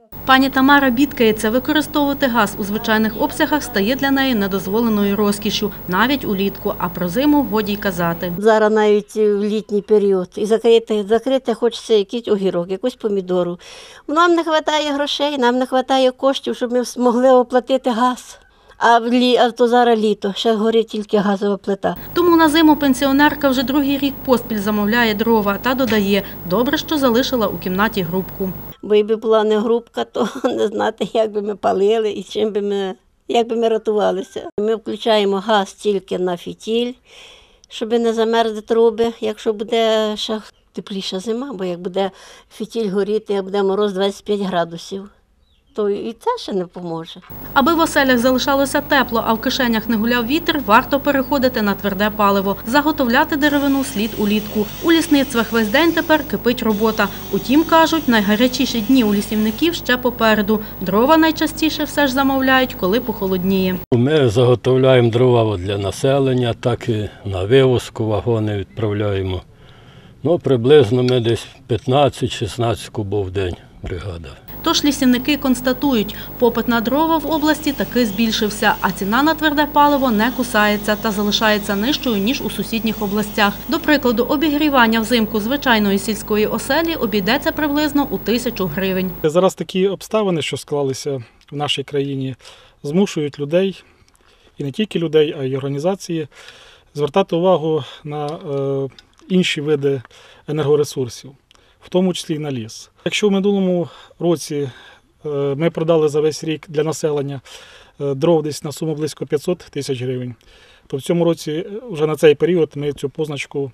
Пані Тамара бідкається, використовувати газ у звичайних обсягах стає для неї недозволеною розкішшю, навіть улітку, а про зиму годі й казати. Зараз навіть в літній період і закрити хочеться якийсь огірок, якусь помідору. Нам не вистачає грошей, нам не вистачає коштів, щоб ми змогли оплатити газ. А то зараз літо, ще горить тільки газова плита. Тому на зиму пенсіонерка вже другий рік поспіль замовляє дрова та додає, добре, що залишила у кімнаті грубку. Бо якби була не грубка, то не знати, як би ми палили і як би ми рятувалися. Ми включаємо газ тільки на фітіль, щоб не замерзли труби, якщо буде ще тепліша зима, бо як буде фітіль горіти, як буде мороз 25 градусів. То і це ще не поможе. Аби в оселях залишалося тепло, а в кишенях не гуляв вітер, варто переходити на тверде паливо. Заготовляти деревину слід улітку. У лісництвах весь день тепер кипить робота. Утім, кажуть, найгарячіші дні у лісівників ще попереду. Дрова найчастіше все ж замовляють, коли похолодніє. Ми заготовляємо дрова для населення, так і на вивозку вагони відправляємо. Приблизно ми десь 15-16 кубов в день бригада. Тож лісівники констатують, попит на дрова в області таки збільшився, а ціна на тверде паливо не кусається та залишається нижчою, ніж у сусідніх областях. До прикладу, обігрівання взимку звичайної сільської оселі обійдеться приблизно у 1000 гривень. Зараз такі обставини, що склалися в нашій країні, змушують людей, і не тільки людей, а й організації, звертати увагу на інші види енергоресурсів, в тому числі і на ліс. Якщо в минулому році ми продали за весь рік для населення дров десь на суму близько 500 тисяч гривень, то в цьому році вже на цей період ми цю позначку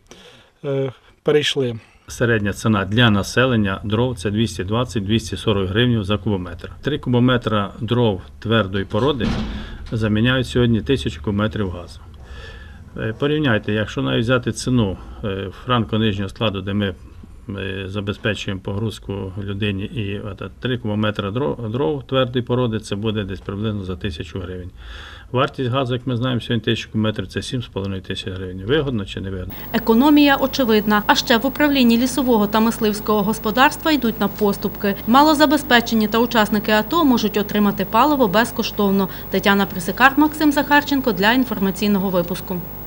перейшли. Середня ціна для населення дров – це 220-240 гривень за кубометр. 3 кубометра дров твердої породи заміняють сьогодні 1000 кубометрів газу. Порівняйте, якщо навіть взяти ціну франко-нижнього складу, де ми забезпечуємо погрузку людині, і 3 кубометри дров твердої породи, це буде десь приблизно за 1000 гривень. Вартість газу, як ми знаємо, сьогодні 1000 кубометрів – це 7,5 тисяч гривень. Вигодно чи не вигодно? Економія очевидна. А ще в управлінні лісового та мисливського господарства йдуть на поступки. Малозабезпечені та учасники АТО можуть отримати паливо безкоштовно. Тетяна Присикар, Максим Захарченко для інформаційного випуску.